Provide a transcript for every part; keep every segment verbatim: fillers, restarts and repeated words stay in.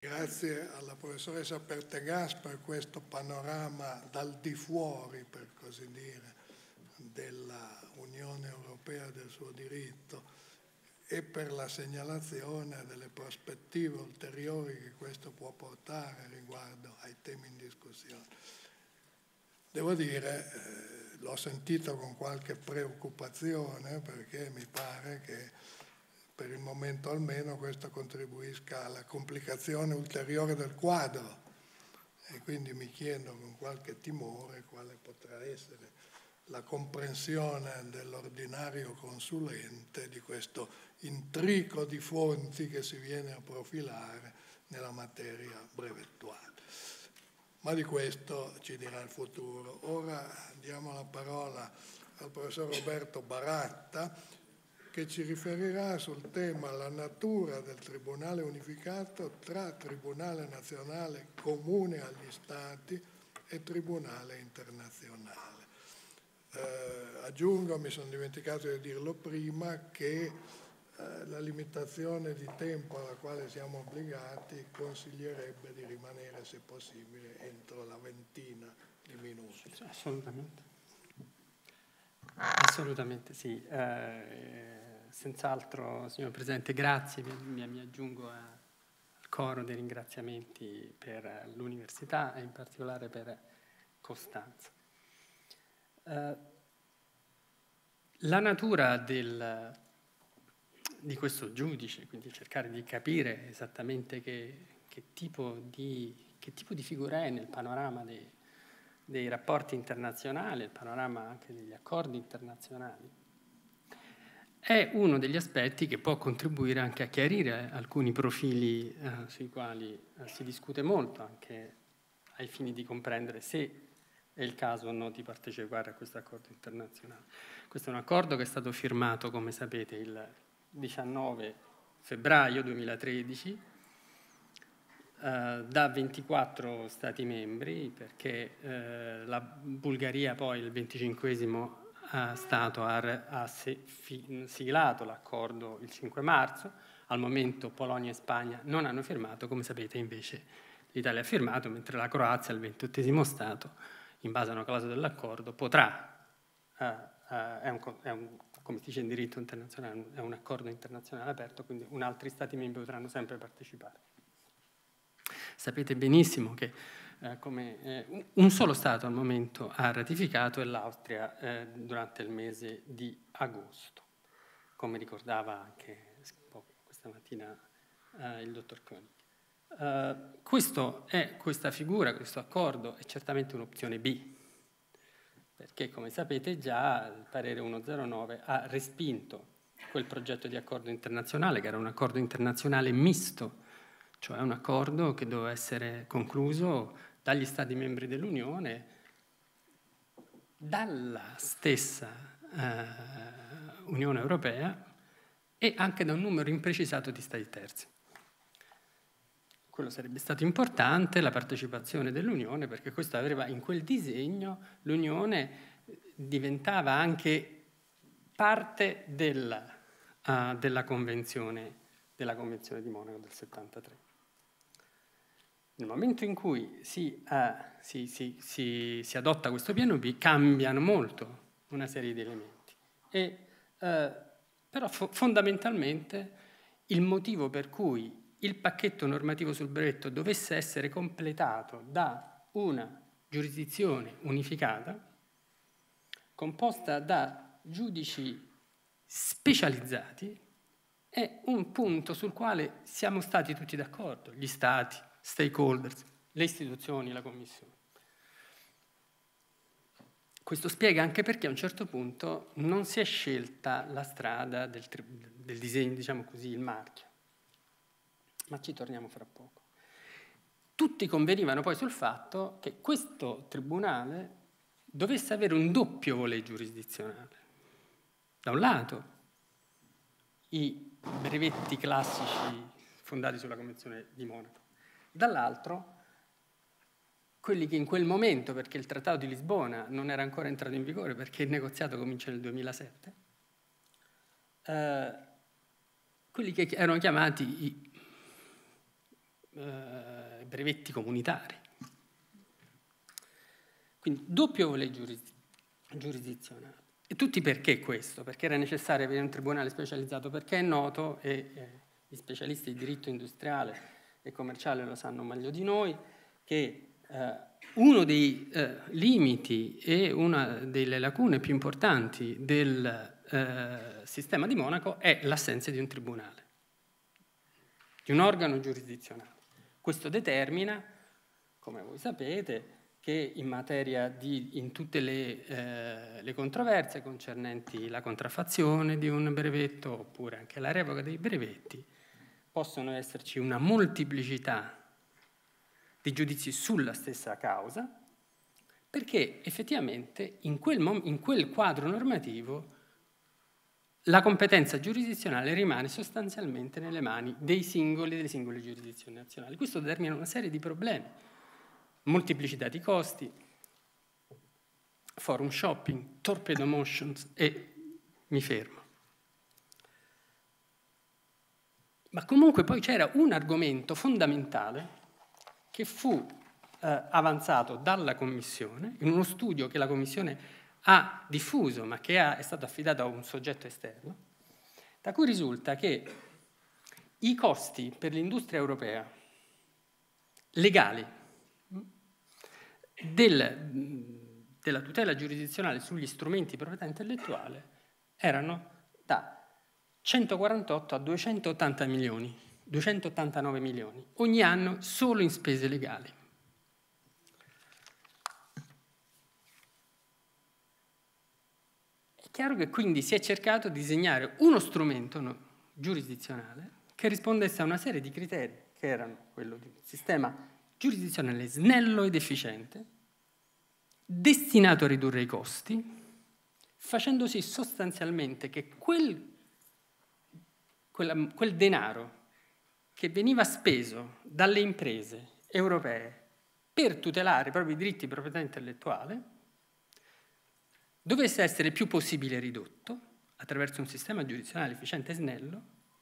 Grazie alla professoressa Pertegas per questo panorama dal di fuori, per così dire, della Unione Europea e del suo diritto e per la segnalazione delle prospettive ulteriori che questo può portare riguardo ai temi in discussione. Devo dire, eh, l'ho sentito con qualche preoccupazione perché mi pare che per il momento almeno questo contribuisca alla complicazione ulteriore del quadro e quindi mi chiedo con qualche timore quale potrà essere la comprensione dell'ordinario consulente di questo intrico di fonti che si viene a profilare nella materia brevettuale. Ma di questo ci dirà il futuro. Ora diamo la parola al professor Roberto Baratta, che ci riferirà sul tema la natura del Tribunale unificato tra Tribunale nazionale comune agli Stati e Tribunale internazionale. Eh, aggiungo, mi sono dimenticato di dirlo prima, che eh, la limitazione di tempo alla quale siamo obbligati consiglierebbe di rimanere, se possibile, entro la ventina di minuti. Assolutamente. Assolutamente sì. Eh, Senz'altro, signor Presidente, grazie, mi, mi aggiungo a, al coro dei ringraziamenti per l'Università e in particolare per Costanza. Eh, la natura del, di questo giudice, quindi cercare di capire esattamente che, che, tipo, di, che tipo di figura è nel panorama dei, dei rapporti internazionali, il panorama anche degli accordi internazionali, è uno degli aspetti che può contribuire anche a chiarire alcuni profili eh, sui quali eh, si discute molto, anche ai fini di comprendere se è il caso o no di partecipare a questo accordo internazionale. Questo è un accordo che è stato firmato, come sapete, il diciannove febbraio duemilatredici eh, da ventiquattro Stati membri, perché eh, la Bulgaria poi il venticinquesimo Stato ha, ha siglato l'accordo il cinque marzo, al momento Polonia e Spagna non hanno firmato, come sapete invece l'Italia ha firmato, mentre la Croazia, il ventottesimo Stato, in base a una clausola dell'accordo, potrà, eh, eh, è, un, è un, come si dice in diritto internazionale, è un accordo internazionale aperto, quindi un altri Stati membri potranno sempre partecipare. Sapete benissimo che Eh, come, eh, un solo Stato al momento ha ratificato, e l'Austria eh, durante il mese di agosto, come ricordava anche questa mattina eh, il dottor Koenig. Uh, questo è, questa figura, questo accordo è certamente un'opzione B, perché come sapete già il parere centozanove ha respinto quel progetto di accordo internazionale, che era un accordo internazionale misto, cioè un accordo che doveva essere concluso dagli Stati membri dell'Unione, dalla stessa eh, Unione Europea e anche da un numero imprecisato di Stati terzi. Quello sarebbe stato importante, la partecipazione dell'Unione, perché questo aveva in quel disegno l'Unione diventava anche parte della, uh, della, convenzione, della Convenzione di Monaco del settantatré. Nel momento in cui si, uh, si, si, si, si adotta questo piano B, cambiano molto una serie di elementi. E, uh, però fo fondamentalmente il motivo per cui il pacchetto normativo sul brevetto dovesse essere completato da una giurisdizione unificata, composta da giudici specializzati, è un punto sul quale siamo stati tutti d'accordo, gli Stati, stakeholders, le istituzioni, la Commissione. Questo spiega anche perché a un certo punto non si è scelta la strada del, del disegno, diciamo così, il marchio. Ma ci torniamo fra poco. Tutti convenivano poi sul fatto che questo tribunale dovesse avere un doppio voler giurisdizionale. Da un lato, i brevetti classici fondati sulla Convenzione di Monaco, dall'altro, quelli che in quel momento, perché il Trattato di Lisbona non era ancora entrato in vigore, perché il negoziato comincia nel duemilasette, eh, quelli che erano chiamati i eh, brevetti comunitari. Quindi doppio volet giuris- giurisdizionale. E tutti perché questo? Perché era necessario avere un tribunale specializzato, perché è noto, e eh, gli specialisti di diritto industriale e commerciale lo sanno meglio di noi, che eh, uno dei eh, limiti e una delle lacune più importanti del eh, sistema di Monaco è l'assenza di un tribunale, di un organo giurisdizionale. Questo determina, come voi sapete, che in materia di, in tutte le, eh, le controversie concernenti la contraffazione di un brevetto oppure anche la revoca dei brevetti, possono esserci una molteplicità di giudizi sulla stessa causa, perché effettivamente in quel, mom- in quel quadro normativo la competenza giurisdizionale rimane sostanzialmente nelle mani dei singoli, delle singole giurisdizioni nazionali. Questo determina una serie di problemi. Molteplicità di costi, forum shopping, torpedo motions e mi fermo. Ma comunque poi c'era un argomento fondamentale che fu eh, avanzato dalla Commissione in uno studio che la Commissione ha diffuso ma che ha, è stato affidato a un soggetto esterno, da cui risulta che i costi per l'industria europea legali Del, della tutela giurisdizionale sugli strumenti di proprietà intellettuale erano da centoquarantotto a duecentottanta milioni, duecentottantanove milioni, ogni anno solo in spese legali. È chiaro che quindi si è cercato di disegnare uno strumento no, giurisdizionale che rispondesse a una serie di criteri che erano quello di un sistema giurisdizionale snello ed efficiente, destinato a ridurre i costi, facendo sì sostanzialmente che quel, quella, quel denaro che veniva speso dalle imprese europee per tutelare i propri diritti di proprietà intellettuale dovesse essere il più possibile ridotto attraverso un sistema giurisdizionale efficiente e snello,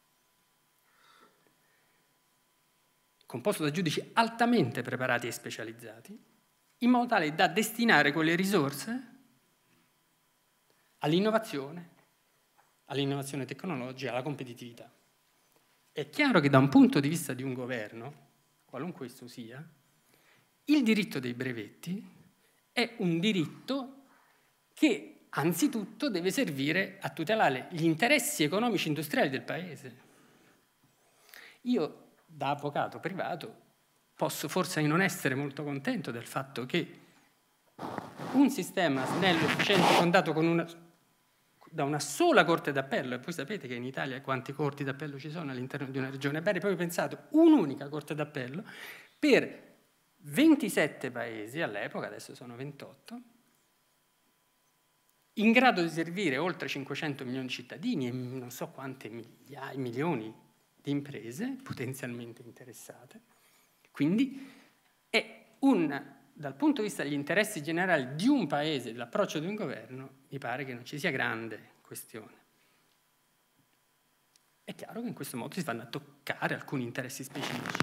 composto da giudici altamente preparati e specializzati, in modo tale da destinare quelle risorse all'innovazione, all'innovazione tecnologica, alla competitività. È chiaro che da un punto di vista di un governo, qualunque esso sia, il diritto dei brevetti è un diritto che anzitutto deve servire a tutelare gli interessi economici e industriali del Paese. Io, da avvocato privato, posso forse non essere molto contento del fatto che un sistema snello, efficiente, fondato con una, da una sola corte d'appello, e voi sapete che in Italia quanti corti d'appello ci sono all'interno di una regione, ebbene proprio pensato un'unica corte d'appello per ventisette paesi all'epoca, adesso sono ventotto, in grado di servire oltre cinquecento milioni di cittadini e non so quante migliaia, milioni di imprese potenzialmente interessate. Quindi è un, dal punto di vista degli interessi generali di un paese, dell'approccio di un governo, mi pare che non ci sia grande questione. È chiaro che in questo modo si vanno a toccare alcuni interessi specifici.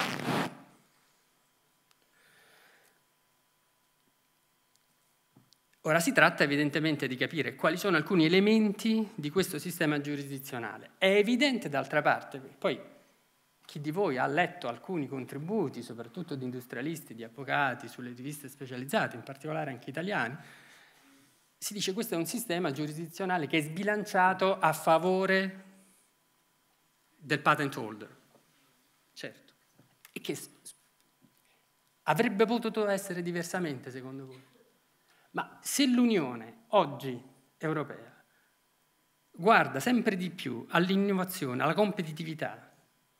Ora si tratta evidentemente di capire quali sono alcuni elementi di questo sistema giurisdizionale. È evidente d'altra parte, poi chi di voi ha letto alcuni contributi, soprattutto di industrialisti, di avvocati, sulle riviste specializzate, in particolare anche italiani, si dice che questo è un sistema giurisdizionale che è sbilanciato a favore del patent holder. Certo. E che avrebbe potuto essere diversamente, secondo voi? Ma se l'Unione oggi europea guarda sempre di più all'innovazione, alla competitività,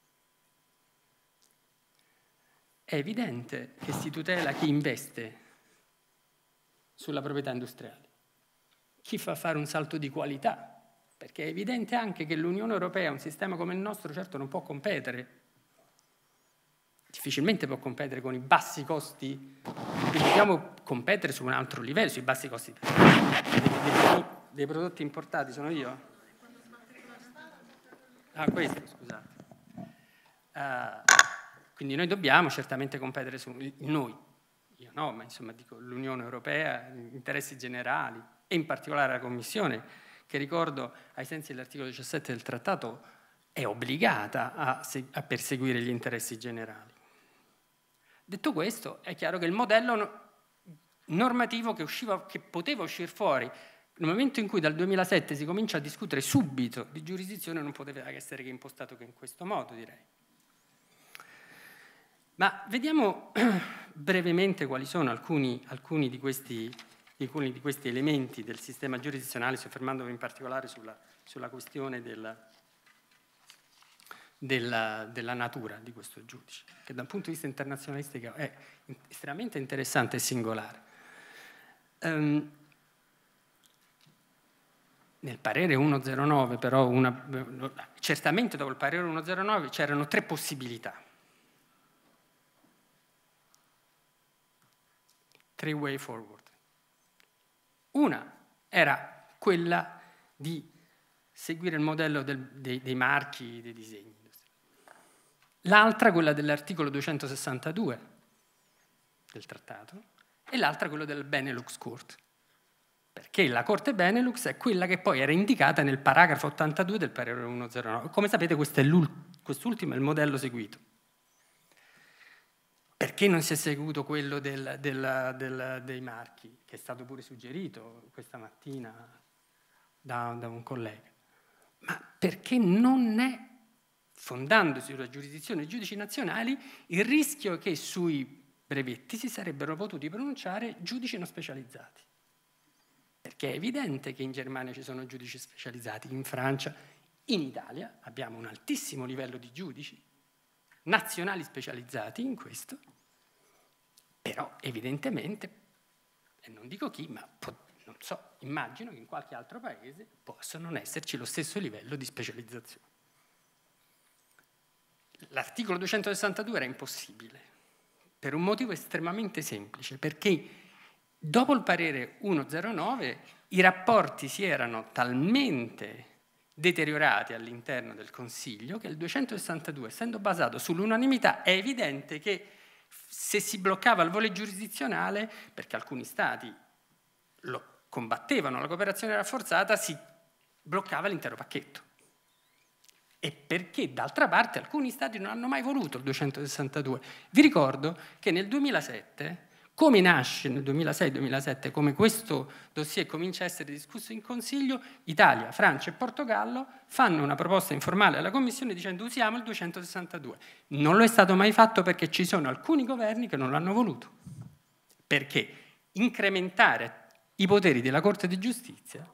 è evidente che si tutela chi investe sulla proprietà industriale, chi fa fare un salto di qualità, perché è evidente anche che l'Unione Europea, un sistema come il nostro, certo non può competere, difficilmente può competere con i bassi costi, dobbiamo competere su un altro livello, sui bassi costi dei, dei, dei prodotti importati. Sono io? Ah, questo, scusate. Uh, Quindi noi dobbiamo certamente competere su noi, io no, ma insomma dico l'Unione Europea, interessi generali e in particolare la Commissione, che ricordo ai sensi dell'articolo diciassette del trattato è obbligata a, a perseguire gli interessi generali. Detto questo, è chiaro che il modello normativo che, usciva, che poteva uscire fuori nel momento in cui dal duemilasette si comincia a discutere subito di giurisdizione non poteva essere che impostato che in questo modo, direi. Ma vediamo brevemente quali sono alcuni, alcuni, di questi, alcuni di questi elementi del sistema giurisdizionale, soffermandomi in particolare sulla, sulla questione del, della, della natura di questo giudice, che da un punto di vista internazionalistico è estremamente interessante e singolare. Um, nel parere centonove, però, una, certamente dopo il parere centonove c'erano tre possibilità. Three way forward. Una era quella di seguire il modello del, dei, dei marchi, dei disegni. L'altra quella dell'articolo duecentosessantadue del trattato e l'altra quello del Benelux Court. Perché la Corte Benelux è quella che poi era indicata nel paragrafo ottantadue del parere centonove. Come sapete questo è quest'ultimo è il modello seguito. Perché non si è seguito quello del, del, del, dei marchi, che è stato pure suggerito questa mattina da, da un collega? Ma perché non è, fondandosi sulla giurisdizione dei giudici nazionali, il rischio che sui brevetti si sarebbero potuti pronunciare giudici non specializzati. Perché è evidente che in Germania ci sono giudici specializzati, in Francia, in Italia abbiamo un altissimo livello di giudici nazionali specializzati in questo, però evidentemente, e non dico chi, ma non so, immagino che in qualche altro paese possa non esserci lo stesso livello di specializzazione. L'articolo duecentosessantadue era impossibile, per un motivo estremamente semplice, perché dopo il parere centonove i rapporti si erano talmente deteriorati all'interno del Consiglio che il duecentosessantadue, essendo basato sull'unanimità, è evidente che se si bloccava il voler giurisdizionale, perché alcuni stati lo combattevano, la cooperazione rafforzata, si bloccava l'intero pacchetto. E perché d'altra parte alcuni stati non hanno mai voluto il duecentosessantadue. Vi ricordo che nel duemilasette, come nasce nel duemilasei duemilasette, come questo dossier comincia a essere discusso in Consiglio, Italia, Francia e Portogallo fanno una proposta informale alla Commissione dicendo usiamo il duecentosessantadue. Non lo è stato mai fatto perché ci sono alcuni governi che non l'hanno voluto. Perché incrementare i poteri della Corte di Giustizia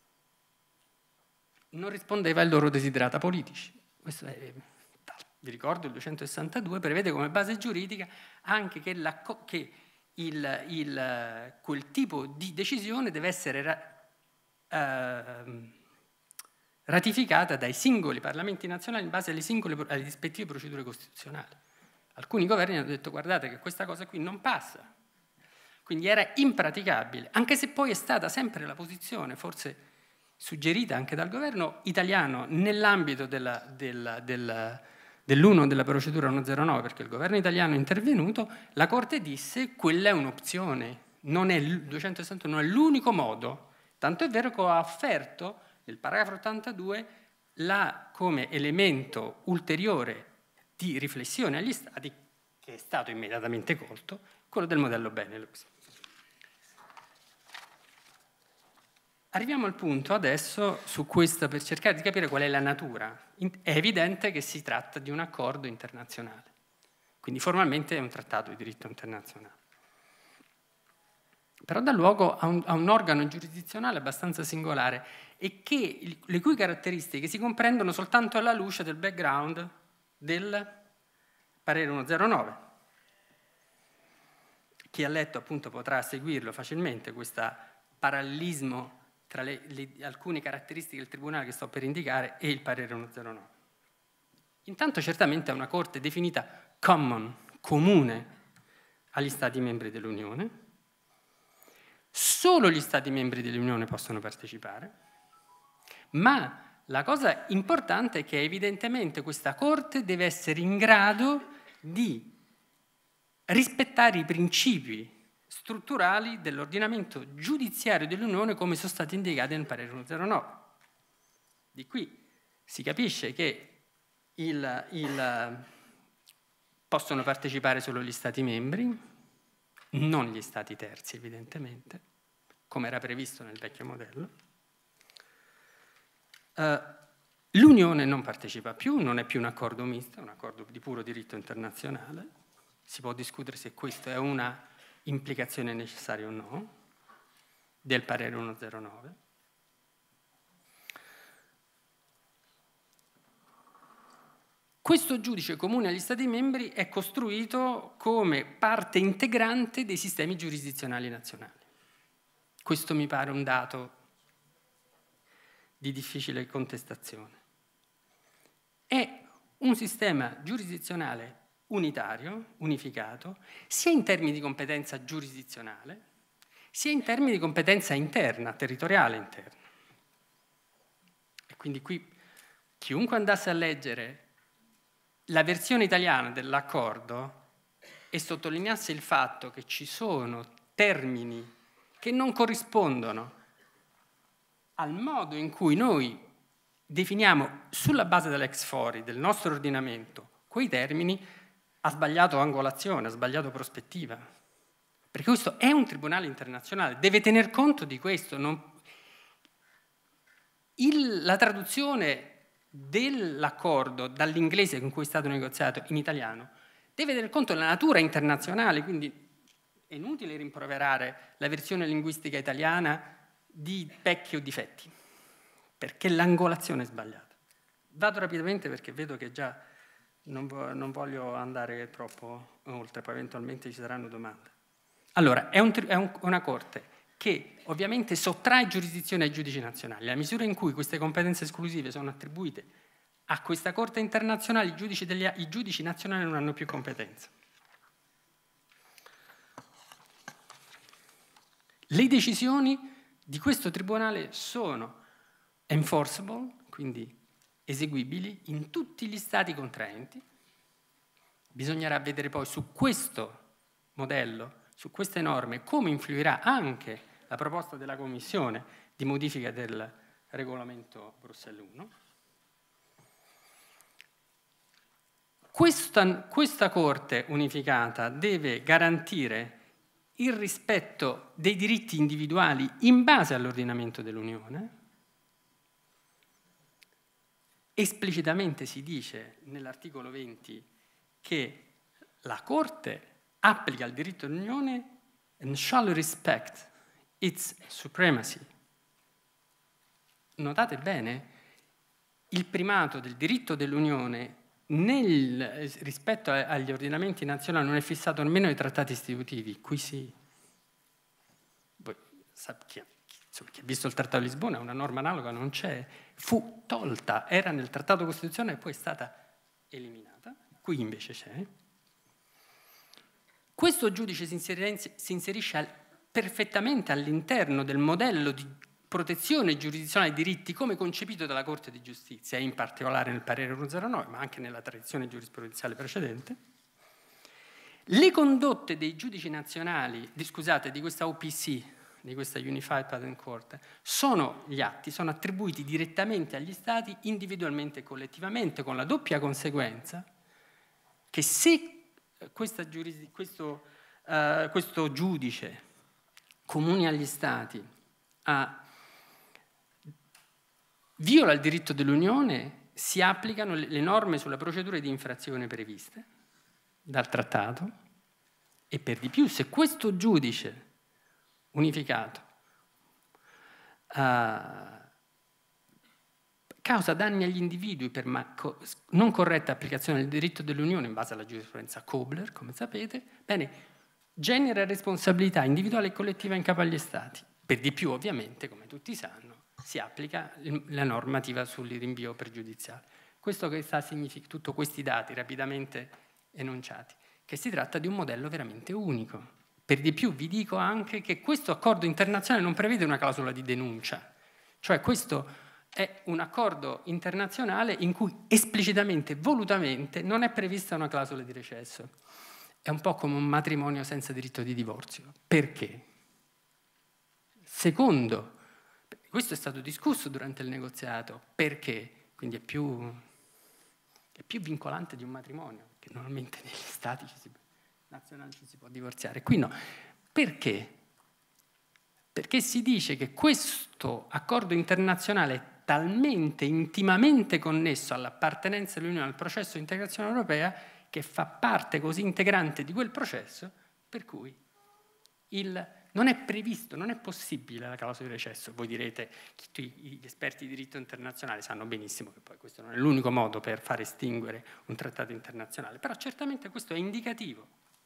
non rispondeva ai loro desiderata politici. Questo è, vi ricordo, il duecentosessantadue prevede come base giuridica anche che, la, che il, il, quel tipo di decisione deve essere ra, eh, ratificata dai singoli parlamenti nazionali in base alle, singole, alle rispettive procedure costituzionali. Alcuni governi hanno detto guardate che questa cosa qui non passa, quindi era impraticabile, anche se poi è stata sempre la posizione, forse suggerita anche dal governo italiano nell'ambito della, della, della, dell'uno della procedura centonove, perché il governo italiano è intervenuto, la Corte disse quella è un'opzione, non è, il duecentosessantadue non è l'unico modo, tanto è vero che ho offerto nel paragrafo ottantadue la, come elemento ulteriore di riflessione agli Stati, che è stato immediatamente colto, quello del modello Benelux. Arriviamo al punto adesso su questo per cercare di capire qual è la natura. È evidente che si tratta di un accordo internazionale, quindi formalmente è un trattato di diritto internazionale. Però dà luogo a un, a un organo giurisdizionale abbastanza singolare e che, le cui caratteristiche si comprendono soltanto alla luce del background del parere centonove. Chi ha letto appunto potrà seguirlo facilmente, questo parallelismo tra le, le, alcune caratteristiche del Tribunale che sto per indicare e il parere centonove. Intanto certamente è una Corte definita common, comune agli Stati membri dell'Unione. Solo gli Stati membri dell'Unione possono partecipare, ma la cosa importante è che evidentemente questa Corte deve essere in grado di rispettare i principi strutturali dell'ordinamento giudiziario dell'Unione come sono stati indicati nel parere centozero. Di qui si capisce che il, il, possono partecipare solo gli Stati membri, non gli Stati terzi evidentemente, come era previsto nel vecchio modello. Uh, L'Unione non partecipa più, non è più un accordo misto, è un accordo di puro diritto internazionale. Si può discutere se questa è una implicazione necessaria o no del parere centozero. Questo giudice comune agli Stati membri è costruito come parte integrante dei sistemi giurisdizionali nazionali. Questo mi pare un dato di difficile contestazione. È un sistema giurisdizionale unitario, unificato, sia in termini di competenza giurisdizionale, sia in termini di competenza interna, territoriale interna. E quindi qui chiunque andasse a leggere la versione italiana dell'accordo e sottolineasse il fatto che ci sono termini che non corrispondono al modo in cui noi definiamo sulla base dell'ex fori, del nostro ordinamento, quei termini, ha sbagliato angolazione, ha sbagliato prospettiva. Perché questo è un tribunale internazionale, deve tener conto di questo. Non... Il, la traduzione dell'accordo dall'inglese con cui è stato negoziato in italiano deve tener conto della natura internazionale, quindi è inutile rimproverare la versione linguistica italiana di pecchi o difetti, perché l'angolazione è sbagliata. Vado rapidamente perché vedo che già non, vo- non voglio andare troppo oltre, poi eventualmente ci saranno domande. Allora, è, un tri- è un, una corte che ovviamente sottrae giurisdizione ai giudici nazionali. Nella misura in cui queste competenze esclusive sono attribuite a questa corte internazionale, i giudici, degli, i giudici nazionali non hanno più competenza. Le decisioni di questo tribunale sono enforceable, quindi eseguibili, in tutti gli stati contraenti. Bisognerà vedere poi su questo modello, su queste norme, come influirà anche la proposta della Commissione di modifica del regolamento Bruxelles uno. Questa, questa Corte unificata deve garantire il rispetto dei diritti individuali in base all'ordinamento dell'Unione. Esplicitamente si dice nell'articolo venti che la Corte applica il diritto dell'Unione and shall respect its supremacy. Notate bene, il primato del diritto dell'Unione nel, rispetto agli ordinamenti nazionali non è fissato nemmeno nei trattati istitutivi, qui sì. Voi, chi, insomma, chi ha visto il Trattato di Lisbona, una norma analoga non c'è, fu tolta, era nel Trattato Costituzionale e poi è stata eliminata, qui invece c'è. Questo giudice si inserisce, si inserisce al, perfettamente all'interno del modello di protezione giurisdizionale dei diritti come concepito dalla Corte di Giustizia, in particolare nel parere centozero, ma anche nella tradizione giurisprudenziale precedente. Le condotte dei giudici nazionali, di, scusate, di questa O P C, di questa Unified Patent Court, sono gli atti, sono attribuiti direttamente agli Stati, individualmente e collettivamente, con la doppia conseguenza che se questa giurisd- questo, uh, questo giudice comune agli Stati a viola il diritto dell'Unione, si applicano le norme sulla procedura di infrazione previste dal trattato e per di più se questo giudice unificato uh, causa danni agli individui per ma- co- non corretta applicazione del diritto dell'Unione in base alla giurisprudenza Kobler, come sapete, bene, genera responsabilità individuale e collettiva in capo agli Stati. Per di più, ovviamente, come tutti sanno, si applica la normativa sul rinvio pregiudiziale. Questo che sta a significare, tutti questi dati rapidamente enunciati, che si tratta di un modello veramente unico. Per di più vi dico anche che questo accordo internazionale non prevede una clausola di denuncia, cioè questo è un accordo internazionale in cui esplicitamente, volutamente, non è prevista una clausola di recesso. È un po' come un matrimonio senza diritto di divorzio. Perché? Secondo, questo è stato discusso durante il negoziato, perché? Quindi è più, è più vincolante di un matrimonio, che normalmente negli stati ci si, nazionali ci si può divorziare. Qui no. Perché? Perché si dice che questo accordo internazionale è talmente intimamente connesso all'appartenenza dell'Unione al processo di integrazione europea che fa parte così integrante di quel processo, per cui il, non è previsto, non è possibile la clausola di recesso. Voi direte, gli esperti di diritto internazionale sanno benissimo che poi questo non è l'unico modo per far estinguere un trattato internazionale, però certamente questo è indicativo.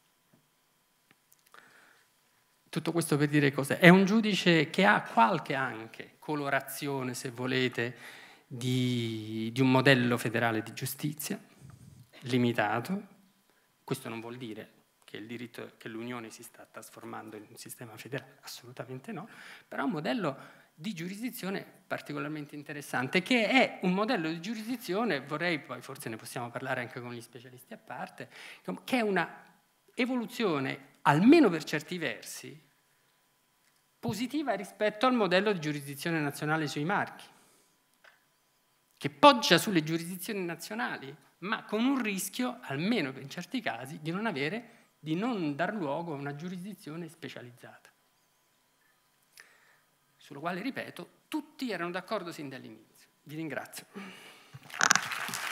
Tutto questo per dire cos'è? È un giudice che ha qualche anche colorazione, se volete, di, di un modello federale di giustizia, limitato. Questo non vuol dire che il diritto, che l'Unione si sta trasformando in un sistema federale, assolutamente no, però è un modello di giurisdizione particolarmente interessante, che è un modello di giurisdizione, vorrei, poi forse ne possiamo parlare anche con gli specialisti a parte, che è una evoluzione, almeno per certi versi, positiva rispetto al modello di giurisdizione nazionale sui marchi, che poggia sulle giurisdizioni nazionali, ma con un rischio, almeno in certi casi, di non avere, di non dar luogo a una giurisdizione specializzata, sulla quale, ripeto, tutti erano d'accordo sin dall'inizio. Vi ringrazio.